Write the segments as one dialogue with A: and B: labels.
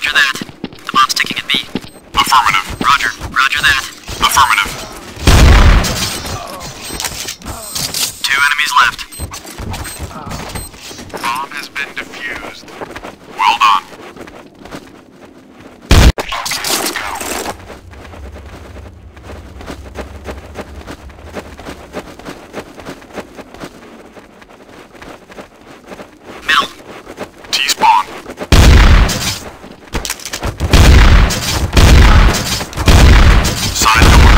A: Roger that. The bomb's ticking at B.
B: Affirmative.
A: Roger. Roger that.
B: Affirmative.
A: 2 enemies left.
B: Bomb has been defused. Well done. Let's go.
A: Middle.
B: T-spawn. Side door.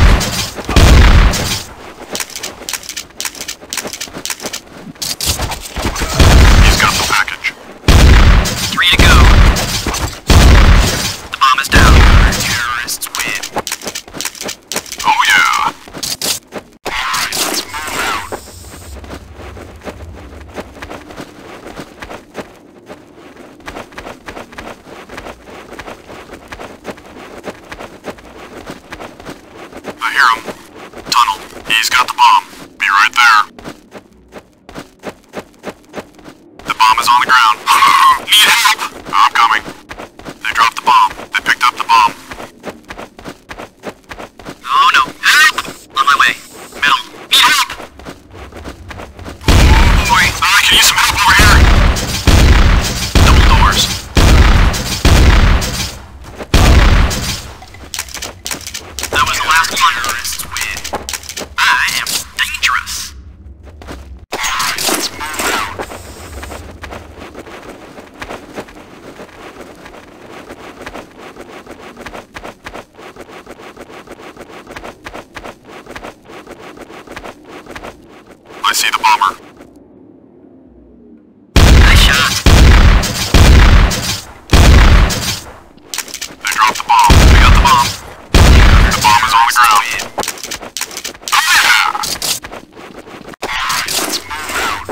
B: He's got the package.
A: 3 to go. The bomb is down. Terrorists win.
B: Oh yeah. Alright, let's move out. I hear him. Tunnel. He's got the bomb. Be right there. The bomb is on the ground. Need help! I'm coming. They dropped the bomb. They picked up the bomb.
A: Oh no. Help! On my way. Middle. Need help!
B: Oh boy, I can use some help over here.
A: Double doors. That was the last one. Terrorists win. I am dangerous.
B: Alright, let's move out. I see the bomber.
A: Nice shot.
B: They dropped the bomb. They got the bomb. The bomb is on the ground. Oh yeah! Alright, let's move out.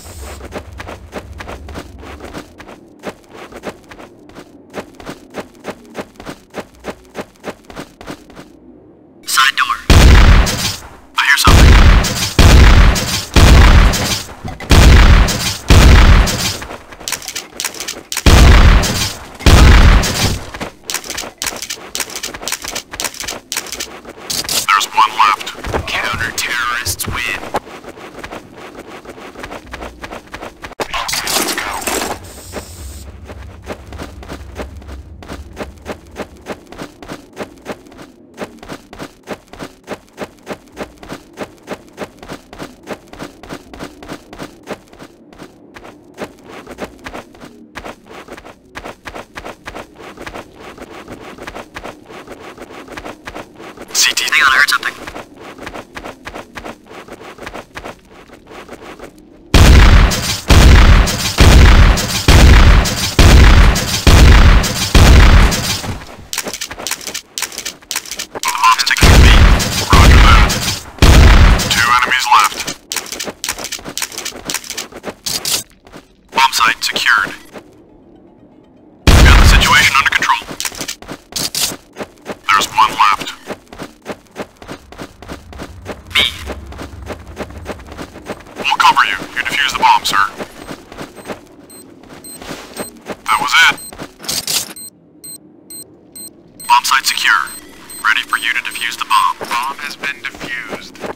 A: Side door. I hear something.
B: There's one left.
A: Counter-terrorists win.
B: Okay, let's go.
A: CT. Hang on, I heard something.
B: The bomb's ticking at B. Roger that. 2 enemies left. Bomb site secured. We've got the situation under control. There's one left.
A: B.
B: We'll cover you. You defuse the bomb, sir. That was it. Bomb site secure. Ready for you to defuse the bomb. Bomb has been defused.